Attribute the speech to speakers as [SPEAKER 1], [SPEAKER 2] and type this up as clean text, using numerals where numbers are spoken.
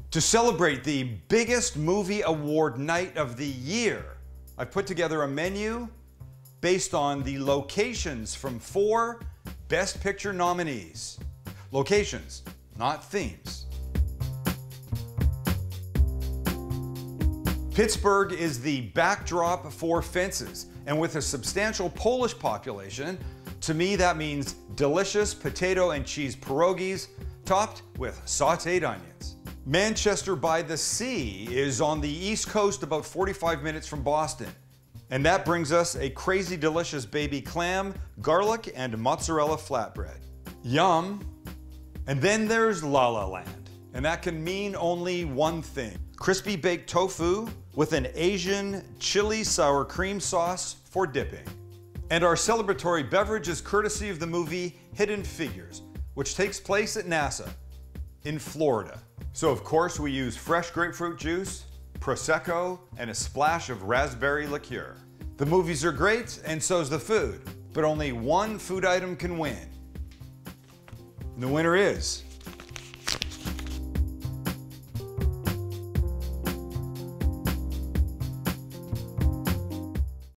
[SPEAKER 1] To celebrate the biggest movie award night of the year, I've put together a menu based on the locations from 4 Best Picture nominees. Locations, not themes. Pittsburgh is the backdrop for Fences, and with a substantial Polish population, to me that means delicious potato and cheese pierogies topped with sauteed onions. Manchester by the Sea is on the East Coast, about 45 minutes from Boston. And that brings us a crazy delicious baby clam, garlic, and mozzarella flatbread. Yum! And then there's La La Land, and that can mean only one thing: crispy baked tofu with an Asian chili sour cream sauce for dipping. And our celebratory beverage is courtesy of the movie Hidden Figures, which takes place at NASA in Florida. So of course we use fresh grapefruit juice, Prosecco, and a splash of raspberry liqueur. The movies are great, and so's the food, but only one food item can win. And the winner is